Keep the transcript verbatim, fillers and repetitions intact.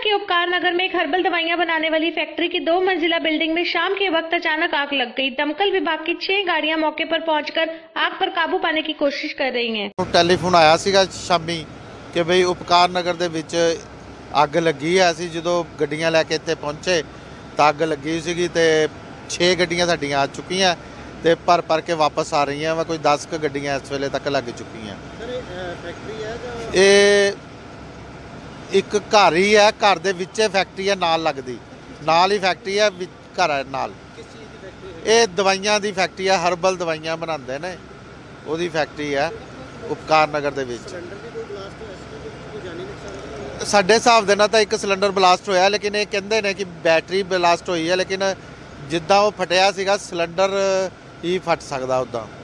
के उपकार नगर में एक हर्बल दवाइयां बनाने वाली फैक्ट्री की दो मंजिला बिल्डिंग में शाम के वक्त अचानक आग लग गई। दमकल विभाग की छह गाड़ियां मौके पर पहुंचकर आग पर काबू पाने की कोशिश कर रही हैं। टेलीफोन आया सीगा शामी कि बई उपकार नगर दे विच अग लगी है। ਅਸੀਂ ਜਦੋਂ ਗੱਡੀਆਂ ਲੈ ਕੇ ਇੱਥੇ ਪਹੁੰਚੇ ਤਾਂ ਅੱਗ ਲੱਗੀ ਸੀਗੀ ਤੇ छह ਗੱਡੀਆਂ ਸਾਡੀਆਂ ਆ ਚੁੱਕੀਆਂ ਤੇ ਭਰ ਭਰ ਕੇ ਵਾਪਸ ਆ ਰਹੀਆਂ ਵਾ। ਕੋਈ दस ਕ ਗੱਡੀਆਂ ਇਸ ਵੇਲੇ ਤੱਕ ਲੱਗ ਚੁੱਕੀਆਂ। ਸਰ ਇਹ ਫੈਕਟਰੀ ਹੈ ਜਾਂ ਇਹ ਇੱਕ ਘਰ ਹੀ ਹੈ, ਘਰ ਦੇ ਵਿੱਚ ਫੈਕਟਰੀ ਹੈ, ਨਾਲ ਲੱਗਦੀ ਨਾਲ ਹੀ ਫੈਕਟਰੀ ਹੈ, ਘਰ ਹੈ ਨਾਲ। ਕਿਸ ਚੀਜ਼ ਦੀ ਫੈਕਟਰੀ ਹੈ? ਇਹ ਦਵਾਈਆਂ ਦੀ ਫੈਕਟਰੀ ਹੈ, ਹਰਬਲ ਦਵਾਈਆਂ ਬਣਾਉਂਦੇ ਨੇ, ਉਹਦੀ ਫੈਕਟਰੀ ਹੈ उपकार नगर ਦੇ ਵਿੱਚ। ਸਿਲੰਡਰ ਵੀ ਕੋਈ ਬਲਾਸਟ ਹੋਇਆ ਸੀ, ਕੋਈ ਜਾਨੀ ਨੁਕਸਾਨ? ਸਾਡੇ ਹਿਸਾਬ ਦੇ ਨਾਲ ਤਾਂ ਇੱਕ ਸਿਲੰਡਰ ਬਲਾਸਟ ਹੋਇਆ, ਲੇਕਿਨ ਇਹ ਕਹਿੰਦੇ ਨੇ ਕਿ ਬੈਟਰੀ ਬਲਾਸਟ ਹੋਈ ਹੈ, ਲੇਕਿਨ ਜਿੱਦਾਂ ਉਹ ਫਟਿਆ ਸੀਗਾ ਸਿਲੰਡਰ ਹੀ ਫਟ ਸਕਦਾ ਉੱਦਾਂ।